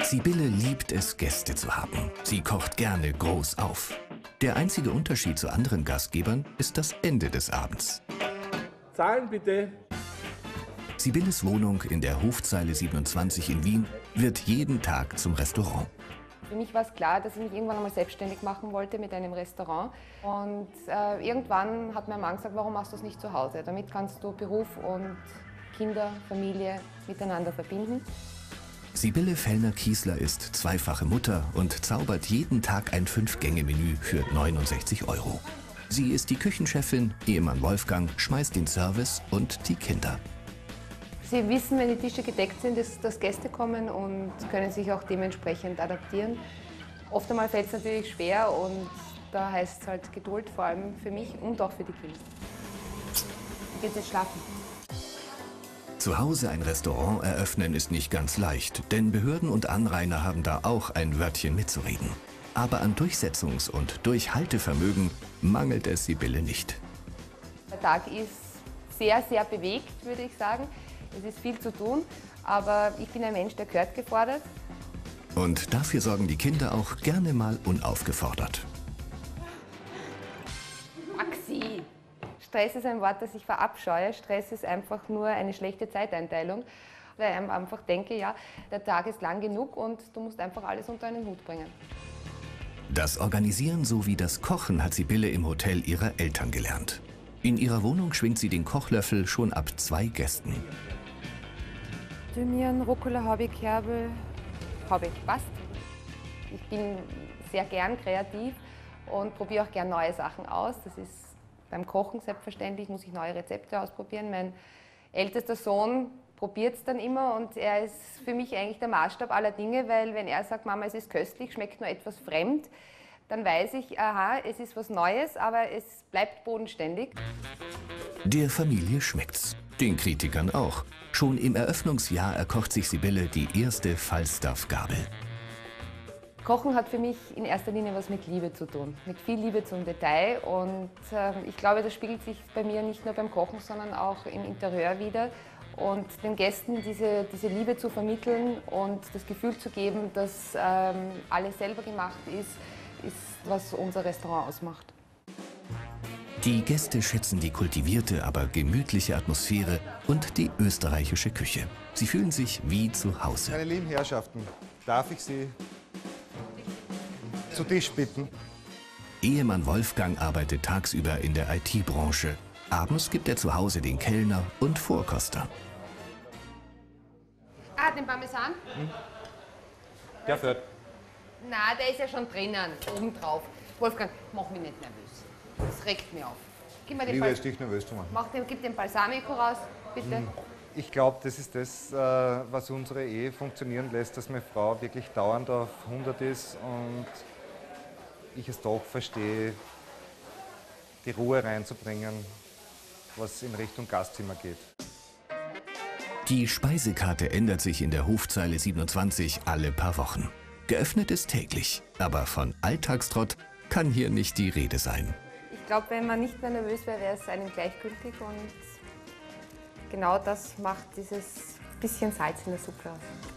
Sibylle liebt es, Gäste zu haben. Sie kocht gerne groß auf. Der einzige Unterschied zu anderen Gastgebern ist das Ende des Abends. Zahlen bitte. Sibylles Wohnung in der Hofzeile 27 in Wien wird jeden Tag zum Restaurant. Für mich war es klar, dass ich mich irgendwann einmal selbstständig machen wollte mit einem Restaurant. Und irgendwann hat mein Mann gesagt, warum machst du es nicht zu Hause? Damit kannst du Beruf und Kinder, Familie miteinander verbinden. Sibylle Fellner-Kiesler ist zweifache Mutter und zaubert jeden Tag ein 5-Gänge-Menü für 69 €. Sie ist die Küchenchefin, Ehemann Wolfgang schmeißt den Service und die Kinder. Sie wissen, wenn die Tische gedeckt sind, dass Gäste kommen und können sich auch dementsprechend adaptieren. Oft einmal fällt es natürlich schwer und da heißt es halt Geduld, vor allem für mich und auch für die Kinder. Geht jetzt schlafen. Zu Hause ein Restaurant eröffnen ist nicht ganz leicht, denn Behörden und Anrainer haben da auch ein Wörtchen mitzureden. Aber an Durchsetzungs- und Durchhaltevermögen mangelt es Sibylle nicht. Der Tag ist sehr, sehr bewegt, würde ich sagen. Es ist viel zu tun, aber ich bin ein Mensch, der gehört gefordert. Und dafür sorgen die Kinder auch gerne mal unaufgefordert. Maxi! Stress ist ein Wort, das ich verabscheue. Stress ist einfach nur eine schlechte Zeiteinteilung, weil ich einfach denke, ja, der Tag ist lang genug und du musst einfach alles unter einen Hut bringen. Das Organisieren sowie das Kochen hat Sibylle im Hotel ihrer Eltern gelernt. In ihrer Wohnung schwingt sie den Kochlöffel schon ab 2 Gästen. Thymian, Rucola habe ich, Kerbel habe ich, passt. Ich bin sehr gern kreativ und probiere auch gern neue Sachen aus. Das ist beim Kochen selbstverständlich, muss ich neue Rezepte ausprobieren. Mein ältester Sohn probiert es dann immer und er ist für mich eigentlich der Maßstab aller Dinge, weil wenn er sagt, Mama, es ist köstlich, schmeckt nur etwas fremd, dann weiß ich, aha, es ist was Neues, aber es bleibt bodenständig. Der Familie schmeckt's, den Kritikern auch. Schon im Eröffnungsjahr erkocht sich Sibylle die erste Falstaff-Gabel. Kochen hat für mich in erster Linie was mit Liebe zu tun, mit viel Liebe zum Detail und ich glaube, das spiegelt sich bei mir nicht nur beim Kochen, sondern auch im Interieur wider. Und den Gästen diese Liebe zu vermitteln und das Gefühl zu geben, dass alles selber gemacht ist, was unser Restaurant ausmacht. Die Gäste schätzen die kultivierte, aber gemütliche Atmosphäre und die österreichische Küche. Sie fühlen sich wie zu Hause. Meine lieben Herrschaften, darf ich Sie zu Tisch bitten? Ehemann Wolfgang arbeitet tagsüber in der IT-Branche. Abends gibt er zu Hause den Kellner und Vorkoster. Ah, den Parmesan? Der fährt. Na, der ist ja schon drinnen, oben drauf. Wolfgang, mach mich nicht nervös. Das regt mich auf. Gib mir den Liebe, ist dich nervös zu machen. Gib den Balsamico raus, bitte. Ich glaube, das ist das, was unsere Ehe funktionieren lässt, dass meine Frau wirklich dauernd auf 100 ist und ich es doch verstehe, die Ruhe reinzubringen, was in Richtung Gastzimmer geht. Die Speisekarte ändert sich in der Hofzeile 27 alle paar Wochen. Geöffnet ist täglich, aber von Alltagstrott kann hier nicht die Rede sein. Ich glaube, wenn man nicht mehr nervös wäre, wäre es einem gleichgültig und genau das macht dieses bisschen Salz in der Suppe aus.